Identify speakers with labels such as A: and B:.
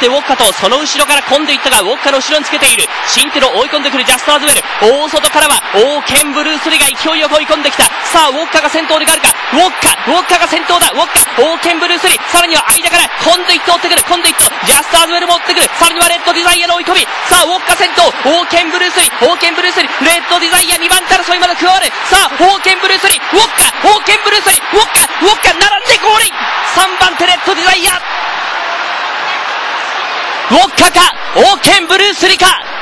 A: ってウォッカとその後ろからコンドゥイットがウォッカの後ろにつけている。シンテロ追い込んでくるジャストアズウェル。大外からはオーケンブルース・リが勢いよく追い込んできた。さあウォッカが先頭であるか。ウォッカが先頭だ。ウォッカオーケンブルース・リ、さらには間からコンドゥイット追ってくる。コンドゥイットジャストアズウェルも追ってくる。さらにはレッドデザイアの追い込み。さあウォッカ先頭、オーケンブルース・リ、レッドデザイア2番手争いまで加わる。さあオーケンブルース・リ、ウォッカ並んでゴールイン。3番手レッドデザイア、ウォッカかオーケンブルース・リか。